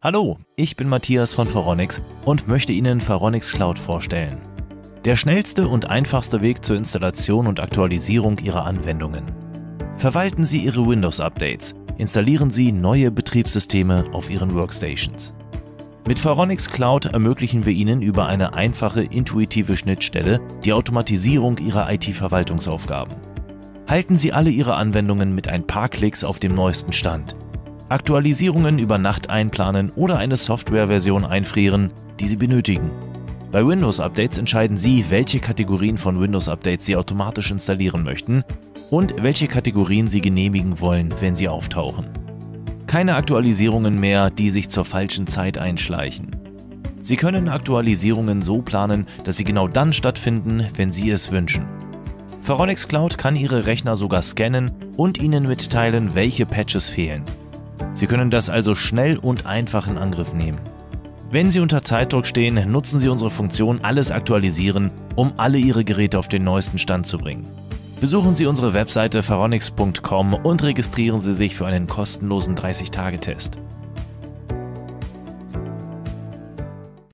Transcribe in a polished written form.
Hallo, ich bin Matthias von Phoronix und möchte Ihnen Phoronix Cloud vorstellen. Der schnellste und einfachste Weg zur Installation und Aktualisierung Ihrer Anwendungen. Verwalten Sie Ihre Windows-Updates, installieren Sie neue Betriebssysteme auf Ihren Workstations. Mit Phoronix Cloud ermöglichen wir Ihnen über eine einfache, intuitive Schnittstelle die Automatisierung Ihrer IT-Verwaltungsaufgaben. Halten Sie alle Ihre Anwendungen mit ein paar Klicks auf dem neuesten Stand. Aktualisierungen über Nacht einplanen oder eine Softwareversion einfrieren, die Sie benötigen. Bei Windows-Updates entscheiden Sie, welche Kategorien von Windows-Updates Sie automatisch installieren möchten und welche Kategorien Sie genehmigen wollen, wenn sie auftauchen. Keine Aktualisierungen mehr, die sich zur falschen Zeit einschleichen. Sie können Aktualisierungen so planen, dass sie genau dann stattfinden, wenn Sie es wünschen. Phoronix Cloud kann Ihre Rechner sogar scannen und Ihnen mitteilen, welche Patches fehlen. Sie können das also schnell und einfach in Angriff nehmen. Wenn Sie unter Zeitdruck stehen, nutzen Sie unsere Funktion Alles aktualisieren, um alle Ihre Geräte auf den neuesten Stand zu bringen. Besuchen Sie unsere Webseite phoronix.com und registrieren Sie sich für einen kostenlosen 30-Tage-Test.